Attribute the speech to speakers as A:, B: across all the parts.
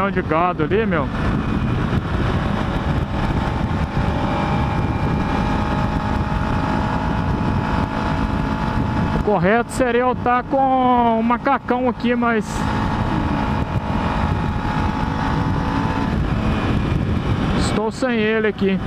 A: criação de gado ali, meu. O correto seria eu estar com um macacão aqui, mas estou sem ele aqui.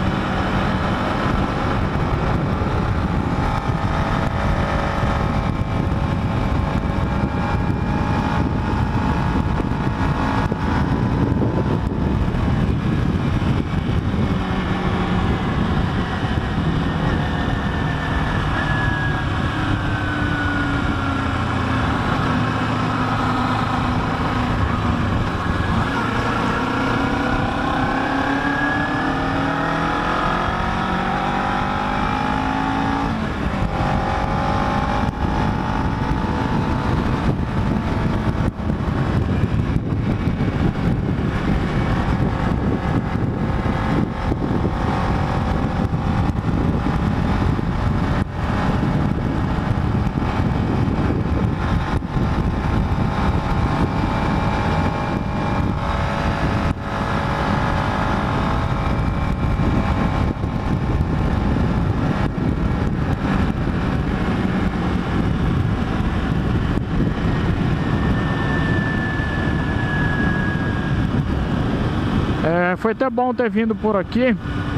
A: Foi até bom ter vindo por aqui.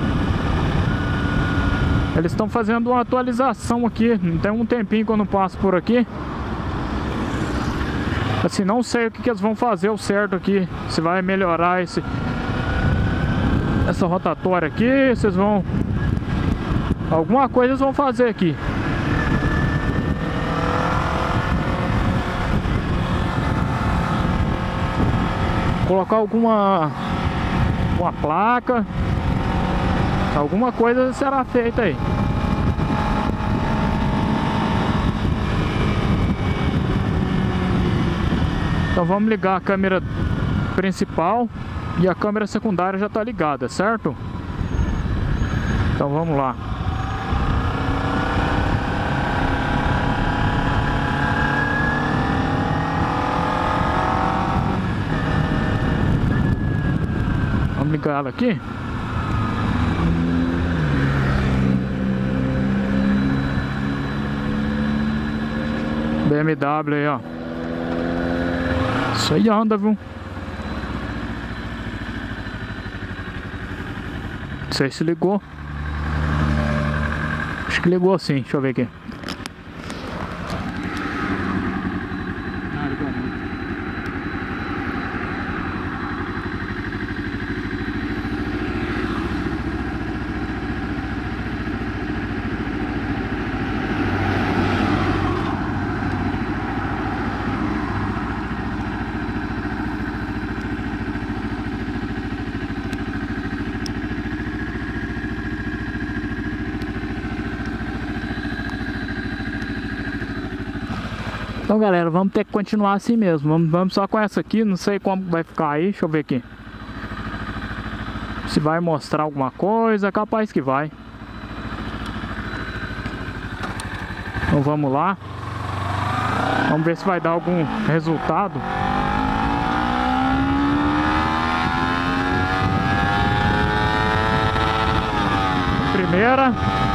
A: Eles estão fazendo uma atualização aqui. Tem um tempinho que eu não passo por aqui. Assim, não sei o que eles vão fazer o certo aqui. Se vai melhorar essa rotatória aqui. Vocês vão... alguma coisa eles vão fazer aqui. Colocar uma placa, alguma coisa será feita aí. Então vamos ligar a câmera principal e a câmera secundária já está ligada, certo? Então vamos lá. Vamos ligar ela aqui. BMW aí, ó. Isso aí anda, viu? Não sei se ligou. Acho que ligou sim, deixa eu ver aqui. Então galera, vamos ter que continuar assim mesmo. Vamos só com essa aqui, não sei como vai ficar aí, deixa eu ver aqui. Se vai mostrar alguma coisa, capaz que vai. Então vamos lá. Vamos ver se vai dar algum resultado. Primeira.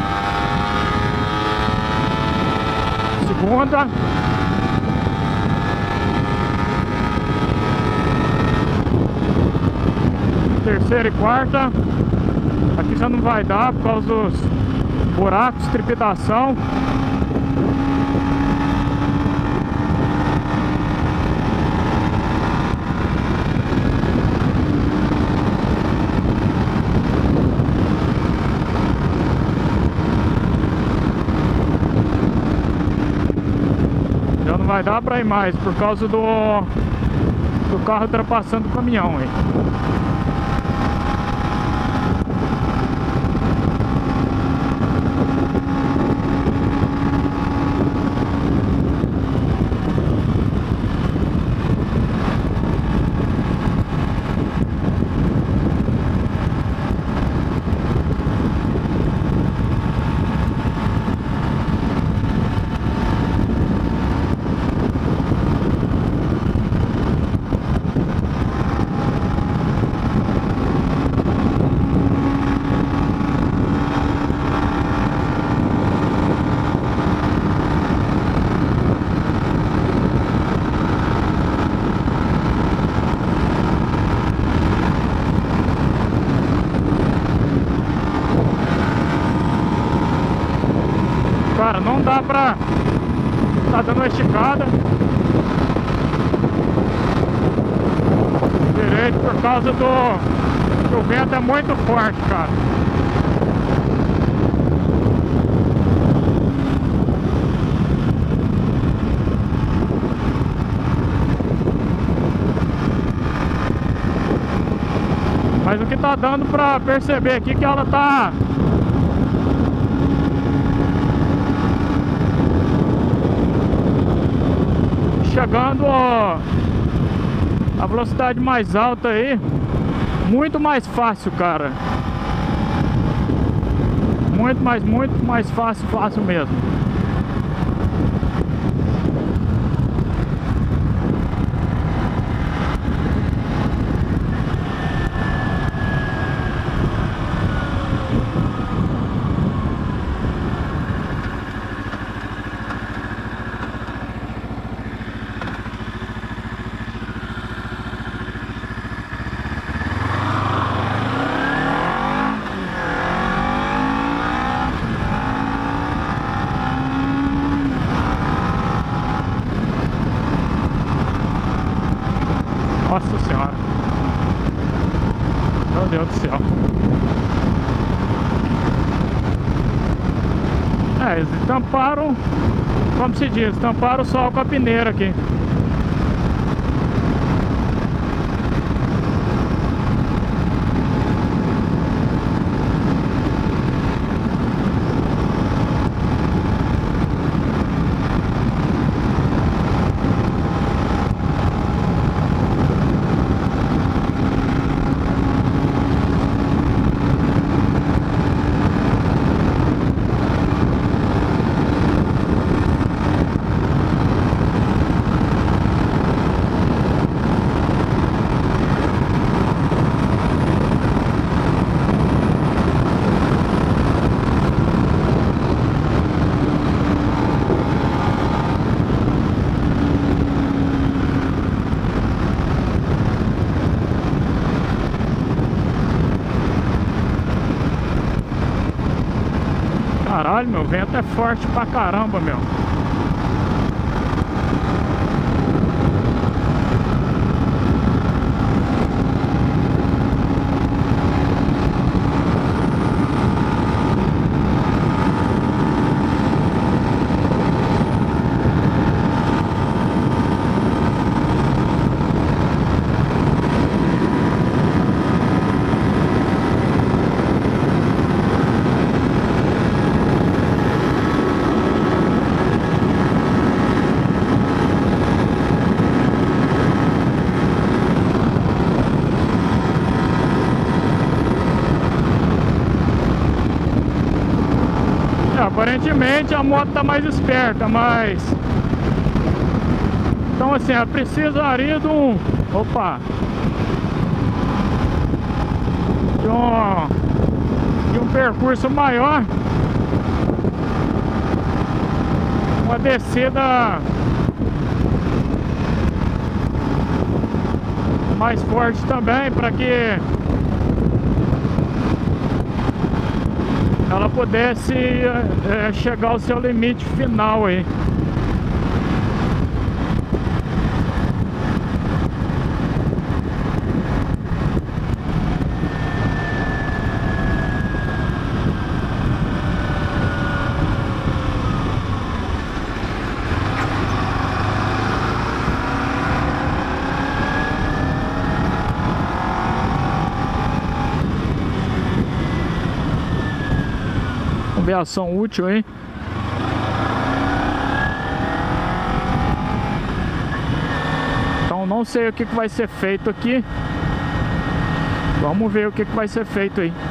A: Segunda. Terceira e quarta. Aqui já não vai dar por causa dos buracos, trepidação. Já não vai dar para ir mais por causa do carro ultrapassando o caminhão aí. cara, não dá pra tá dando uma esticada direito por causa do que o vento é muito forte, cara. Mas o que tá dando pra perceber aqui é que ela tá chegando a velocidade mais alta aí, muito mais fácil, cara. Muito mais fácil mesmo. Nossa senhora, meu Deus do céu. Eles tamparam, como se diz, tamparam o sol com a peneira aqui. Caralho, meu, o vento é forte pra caramba, meu. Aparentemente a moto tá mais esperta, mas... Então assim, ela precisaria de um... Opa! De um percurso maior. Uma descida mais forte também, para que ela pudesse chegar ao seu limite final aí. Ação útil, hein? Então não sei o que vai ser feito aqui. Vamos ver o que vai ser feito aí.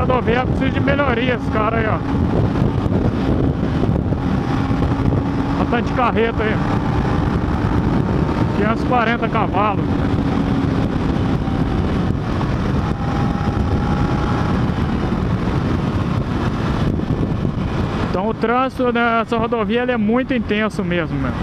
A: rodovia precisa de melhorias, cara, aí, ó. Bastante carreta aí. 540 cavalos. Então o trânsito nessa rodovia ele é muito intenso mesmo, meu.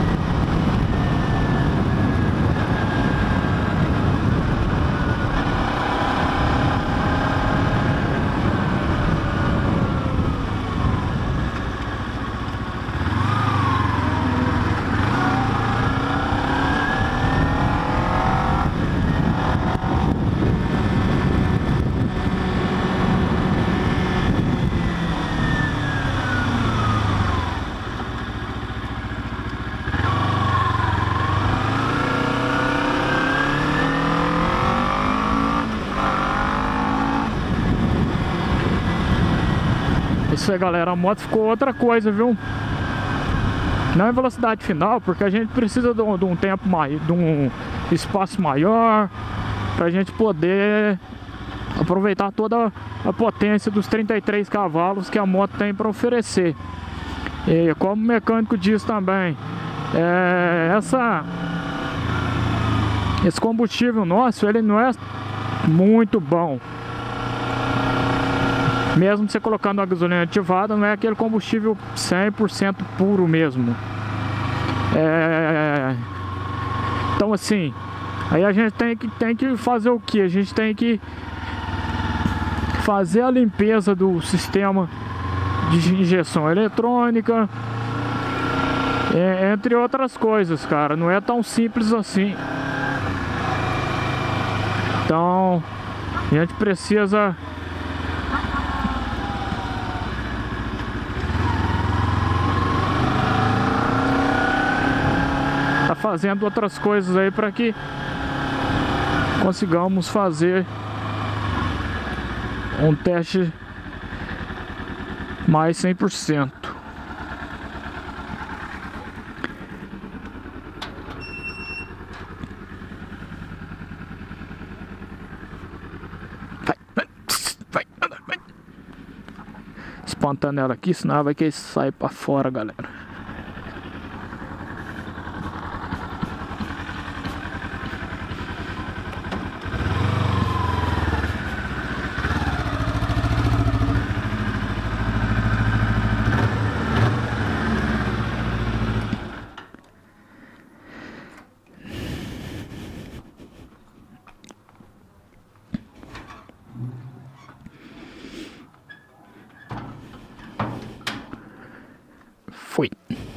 A: Isso aí, galera, a moto ficou outra coisa, viu? Não é velocidade final, porque a gente precisa de um tempo maior, de um espaço maior, pra gente poder aproveitar toda a potência dos 33 cavalos que a moto tem para oferecer. E como o mecânico diz também, esse combustível nosso, ele não é muito bom. Mesmo você colocando a gasolina ativada, não é aquele combustível 100% puro mesmo. Então assim, aí a gente tem que fazer o que? A gente tem que fazer a limpeza do sistema de injeção eletrônica, entre outras coisas, cara. Não é tão simples assim. Então a gente precisa fazendo outras coisas aí para que consigamos fazer um teste mais 100%. Vai. Espantando ela aqui, senão ela vai querer sair para fora, galera. Fui.